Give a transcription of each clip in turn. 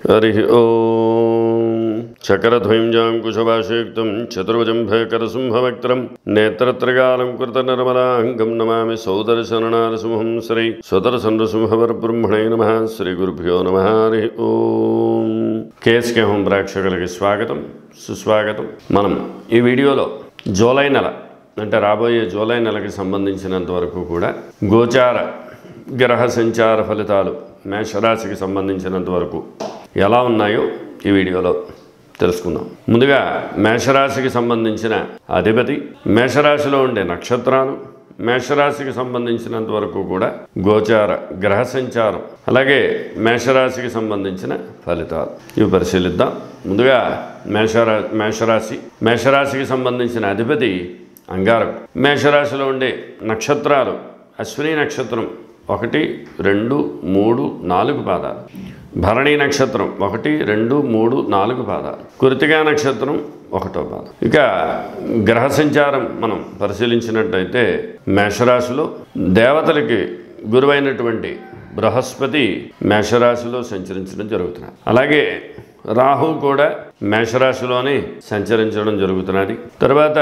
हरि ओम चक्रध्वंजाकुशभाषयुक्तं चतुर्भुजं भयकरसिंहवक्त्रं नेत्रत्रगालं कृतनिर्मलाङ्गं नमामि सौदर्शननारसिंहं श्री सुदर्शननृसिंहवरब्रह्मणे नमः श्रीगुरुभ्यो नमः हरि ओम కేఎస్కే హోమ్ ప్రేక్షకులకి స్వాగతం సుస్వాగతం. మనం ఈ వీడియోలో జూలై నెల అంటే రాబోయే జూలై నెలకి సంబంధించినంత వరకు కూడా గోచార గ్రహ సంచార ఫలితాలు మేషరాశికి సంబంధించినంత వరకు ఎలా ఉన్నాయో ఈ వీడియోలో తెలుసుకుందాం. ముందుగా మేషరాశికి సంబంధించిన అధిపతి, మేషరాశిలో ఉండే నక్షత్రాలు, మేషరాశికి సంబంధించినంత వరకు కూడా గోచార గ్రహ సంచారం, అలాగే మేషరాశికి సంబంధించిన ఫలితాలు ఇవి పరిశీలిద్దాం. ముందుగా మేషరాశికి సంబంధించిన అధిపతి అంగారకుడు. మేషరాశిలో ఉండే నక్షత్రాలు అశ్విని నక్షత్రం 1, 2, 3, 4 పాదాలు, భరణి నక్షత్రం 1, 2, 3, 4 పాదాలు, కృతికా నక్షత్రం 1వ పాదం. ఇక గ్రహ సంచారం మనం పరిశీలించినట్టయితే మేషరాశిలో దేవతలకి గురువైనటువంటి బృహస్పతి మేషరాశిలో సంచరించడం జరుగుతున్నది. అలాగే రాహు కూడా మేషరాశిలోనే సంచరించడం జరుగుతున్నది. తర్వాత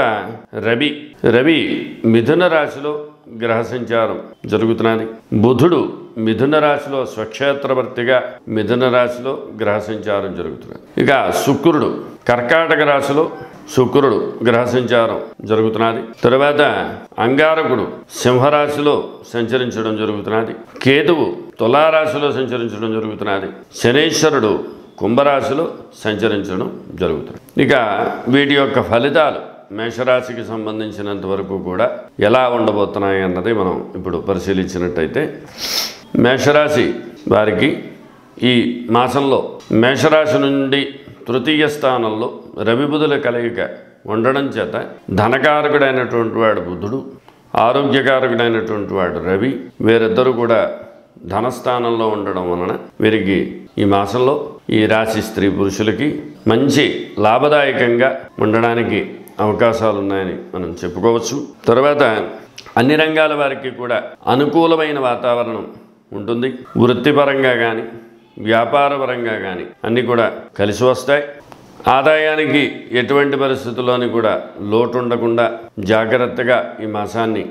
రవి మిథున రాశిలో గ్రహ సంచారం జరుగుతున్నది. బుధుడు మిథున రాశిలో స్వక్షేత్రవర్తిగా మిథున రాశిలో గ్రహ సంచారం జరుగుతున్నది. ఇక శుక్రుడు కర్కాటక రాశిలో శుక్రుడు గ్రహ సంచారం జరుగుతున్నది. తర్వాత అంగారకుడు సింహరాశిలో సంచరించడం జరుగుతున్నది. కేతువు తులారాశిలో సంచరించడం జరుగుతున్నది. శనీశ్వరుడు కుంభరాశిలో సంచరించడం జరుగుతుంది. ఇక వీటి యొక్క ఫలితాలు మేషరాశికి సంబంధించినంత వరకు కూడా ఎలా ఉండబోతున్నాయి అన్నది మనం ఇప్పుడు పరిశీలించినట్టయితే, మేషరాశి వారికి ఈ మాసంలో మేషరాశి నుండి తృతీయ స్థానంలో రవి బుధుల కలయిక ఉండడం చేత ధనకారకుడైనటువంటి వాడు బుధుడు, ఆరోగ్యకారకుడైనటువంటి వాడు రవి, వీరిద్దరూ కూడా ధనస్థానంలో ఉండడం వలన వీరికి ఈ మాసంలో ఈ రాశి స్త్రీ పురుషులకి మంచి లాభదాయకంగా ఉండడానికి అవకాశాలు ఉన్నాయని మనం చెప్పుకోవచ్చు. తర్వాత అన్ని రంగాల వారికి కూడా అనుకూలమైన వాతావరణం ఉంటుంది. వృత్తిపరంగా కానీ వ్యాపారపరంగా కానీ అన్నీ కూడా కలిసి వస్తాయి. ఆదాయానికి ఎటువంటి పరిస్థితుల్లోని కూడా లోటు ఉండకుండా జాగ్రత్తగా ఈ మాసాన్ని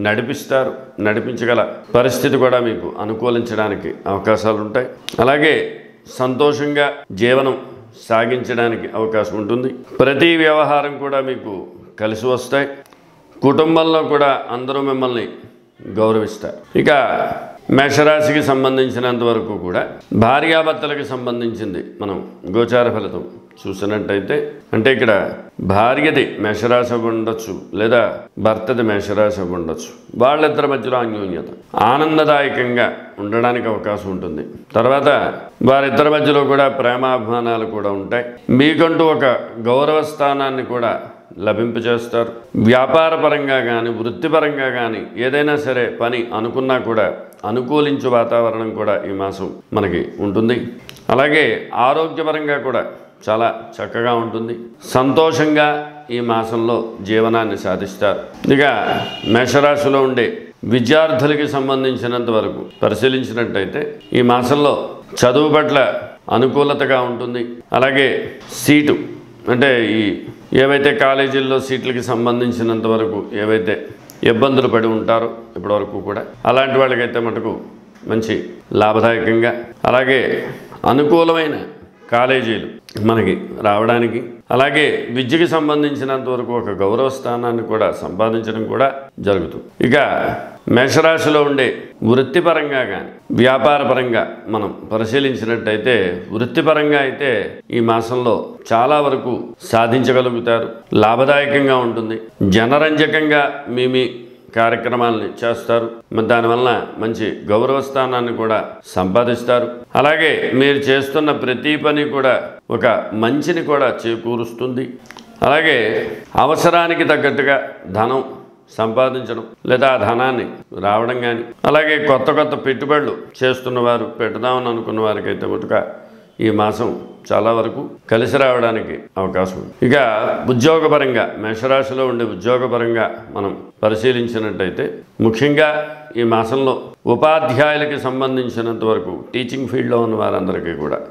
నడిపించగల పరిస్థితి కూడా మీకు అనుకూలించడానికి అవకాశాలు ఉంటాయి. అలాగే సంతోషంగా జీవనం సాగించడానికి అవకాశం ఉంటుంది. ప్రతి వ్యవహారం కూడా మీకు కలిసి వస్తాయి. కుటుంబంలో కూడా అందరూ మిమ్మల్ని గౌరవిస్తారు. ఇక మేషరాశికి సంబంధించినంత వరకు కూడా భార్యాభర్తలకు సంబంధించింది మనం గోచార ఫలితం చూసినట్టయితే, అంటే ఇక్కడ భార్యది మేషరాశి ఉండొచ్చు లేదా భర్తది మేషరాశి ఉండొచ్చు. వాళ్ళిద్దరి మధ్యలో అన్యోన్యత ఆనందదాయకంగా ఉండడానికి అవకాశం ఉంటుంది. తర్వాత వారిద్దరి మధ్యలో కూడా ప్రేమాభిమానాలు కూడా ఉంటాయి. మీకంటూ ఒక గౌరవ స్థానాన్ని కూడా లభింపజేస్తారు. వ్యాపార పరంగా కానీ వృత్తిపరంగా కానీ ఏదైనా సరే పని అనుకున్నా కూడా అనుకూలించే వాతావరణం కూడా ఈ మాసం మనకి ఉంటుంది. అలాగే ఆరోగ్యపరంగా కూడా చాలా చక్కగా ఉంటుంది. సంతోషంగా ఈ మాసంలో జీవనాన్ని సాధిస్తారు. ఇక మేషరాశిలో ఉండే విద్యార్థులకి సంబంధించినంత వరకు పరిశీలించినట్టయితే ఈ మాసంలో చదువు పట్ల అనుకూలతగా ఉంటుంది. అలాగే సీటు అంటే ఏవైతే కాలేజీల్లో సీట్లకి సంబంధించినంత వరకు ఏవైతే ఇబ్బందులు పడి ఉంటారో ఇప్పటివరకు కూడా అలాంటి వాళ్ళకైతే మటుకు మంచి లాభదాయకంగా, అలాగే అనుకూలమైన కాలేజీలు మనకి రావడానికి, అలాగే విద్యకి సంబంధించినంత వరకు ఒక గౌరవ స్థానాన్ని కూడా సంపాదించడం కూడా జరుగుతుంది. ఇక మేషరాశిలో ఉండే వృత్తిపరంగా కానీ వ్యాపారపరంగా మనం పరిశీలించినట్టయితే, వృత్తిపరంగా అయితే ఈ మాసంలో చాలా వరకు సాధించగలుగుతారు. లాభదాయకంగా ఉంటుంది. జనరంజకంగా మీ కార్యక్రమాలని చేస్తారు. దానివల్ల మంచి గౌరవ స్థానాన్ని కూడా సంపాదిస్తారు. అలాగే మీరు చేస్తున్న ప్రతి పని కూడా ఒక మంచిని కూడా చేకూరుస్తుంది. అలాగే అవసరానికి తగ్గట్టుగా ధనం సంపాదించడం లేదా ఆ ధనాన్ని రావడం కానీ, అలాగే కొత్త పెట్టుబడులు చేస్తున్నవారు, పెడదామని అనుకున్న వారికైతే మటుగా ఈ మాసం చాలా వరకు కలిసి రావడానికి అవకాశం ఉంది. ఇక ఉద్యోగపరంగా మేషరాశిలో ఉండే ఉద్యోగపరంగా మనం పరిశీలించినట్టయితే, ముఖ్యంగా ఈ మాసంలో ఉపాధ్యాయులకి సంబంధించినంత వరకు టీచింగ్ ఫీల్డ్లో ఉన్న వారందరికీ కూడా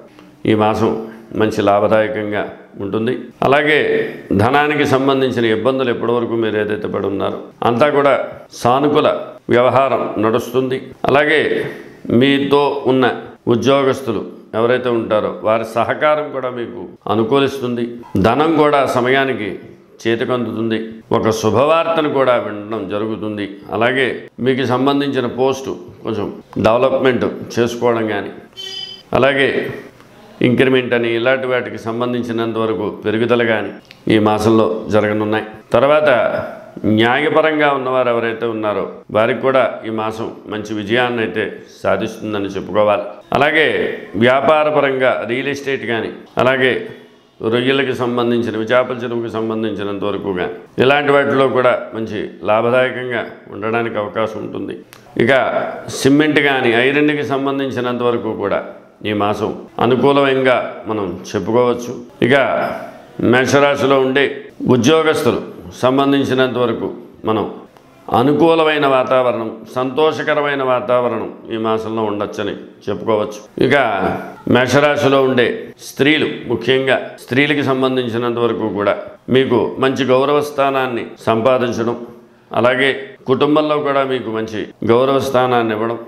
ఈ మాసం మంచి లాభదాయకంగా ఉంటుంది. అలాగే ధనానికి సంబంధించిన ఇబ్బందులు ఎప్పటివరకు మీరు ఏదైతే పడి ఉన్నారో అంతా కూడా సానుకూల వ్యవహారం నడుస్తుంది. అలాగే మీతో ఉన్న ఉద్యోగస్తులు ఎవరైతే ఉంటారో వారి సహకారం కూడా మీకు అనుకూలిస్తుంది. ధనం కూడా సమయానికి చేతికందుతుంది. ఒక శుభవార్తను కూడా వినడం జరుగుతుంది. అలాగే మీకు సంబంధించిన పోస్టు కొంచెం డెవలప్మెంట్ చేసుకోవడం కానీ, అలాగే ఇంక్రిమెంట్ అని ఇలాంటి వాటికి సంబంధించినంత వరకు పెరుగుదల కానీ ఈ మాసంలో జరగనున్నాయి. తర్వాత న్యాయపరంగా ఉన్నవారు ఎవరైతే ఉన్నారో వారికి కూడా ఈ మాసం మంచి విజయాన్ని అయితే సాధిస్తుందని చెప్పుకోవాలి. అలాగే వ్యాపారపరంగా రియల్ ఎస్టేట్ కానీ, అలాగే రొయ్యలకి సంబంధించిన చేపల చెరువుకి సంబంధించినంత వరకు కానీ ఇలాంటి వాటిలో కూడా మంచి లాభదాయకంగా ఉండడానికి అవకాశం ఉంటుంది. ఇక సిమెంట్ కానీ ఐరన్కి సంబంధించినంత వరకు కూడా ఈ మాసం అనుకూలంగా మనం చెప్పుకోవచ్చు. ఇక మేషరాశిలో ఉండే ఉద్యోగస్తులు సంబంధించినంత వరకు మనం అనుకూలమైన వాతావరణం, సంతోషకరమైన వాతావరణం ఈ మాసంలో ఉండొచ్చని చెప్పుకోవచ్చు. ఇక మేషరాశిలో ఉండే స్త్రీలు, ముఖ్యంగా స్త్రీలకి సంబంధించినంత వరకు కూడా మీకు మంచి గౌరవ స్థానాన్ని సంపాదించడం, అలాగే కుటుంబంలో కూడా మీకు మంచి గౌరవ స్థానాన్ని ఇవ్వడం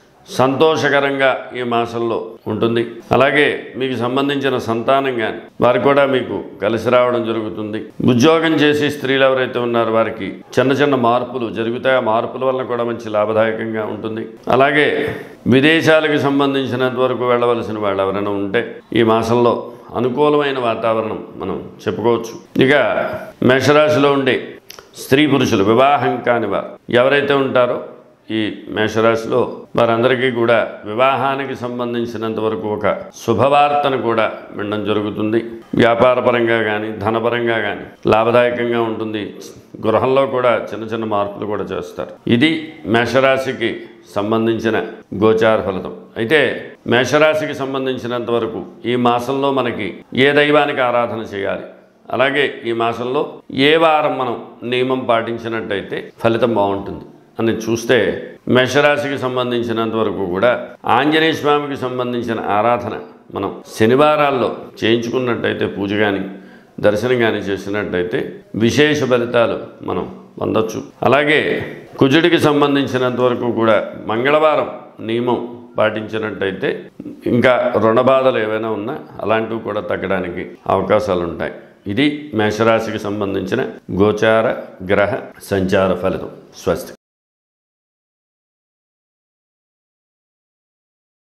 సంతోషకరంగా ఈ మాసంలో ఉంటుంది. అలాగే మీకు సంబంధించిన సంతానం కానీ వారికి కూడా మీకు కలిసి రావడం జరుగుతుంది. ఉద్యోగం చేసి స్త్రీలు ఎవరైతే ఉన్నారో వారికి చిన్న చిన్న మార్పులు జరుగుతాయి. ఆ మార్పుల వల్ల కూడా మంచి లాభదాయకంగా ఉంటుంది. అలాగే విదేశాలకు సంబంధించినంత వరకు వెళ్ళవలసిన వాళ్ళు ఎవరైనా ఉంటే ఈ మాసంలో అనుకూలమైన వాతావరణం మనం చెప్పుకోవచ్చు. ఇక మేషరాశిలో ఉండే స్త్రీ పురుషులు వివాహం కాని వారు ఎవరైతే ఉంటారో ఈ మేషరాశిలో వారందరికీ కూడా వివాహానికి సంబంధించినంత వరకు ఒక శుభవార్తను కూడా వినడం జరుగుతుంది. వ్యాపారపరంగా కానీ ధనపరంగా కానీ లాభదాయకంగా ఉంటుంది. గృహంలో కూడా చిన్న చిన్న మార్పులు కూడా చేస్తారు. ఇది మేషరాశికి సంబంధించిన గోచార ఫలితం. అయితే మేషరాశికి సంబంధించినంత వరకు ఈ మాసంలో మనకి ఏ దైవానికి ఆరాధన చేయాలి, అలాగే ఈ మాసంలో ఏ వారం మనం నియమం పాటించినట్టయితే ఫలితం బాగుంటుంది అని చూస్తే మేషరాశికి సంబంధించినంత వరకు కూడా ఆంజనేయ స్వామికి సంబంధించిన ఆరాధన మనం శనివారాల్లో చేయించుకున్నట్టయితే, పూజ కానీ దర్శనం కానీ చేసినట్టయితే విశేష ఫలితాలు మనం పొందొచ్చు. అలాగే కుజుడికి సంబంధించినంత వరకు కూడా మంగళవారం నియమం పాటించినట్టయితే ఇంకా రుణ బాధలు ఏవైనా ఉన్నా అలాంటివి కూడా తగ్గడానికి అవకాశాలు ఉంటాయి. ఇది మేషరాశికి సంబంధించిన గోచార గ్రహ సంచార ఫలితం. స్వస్తి.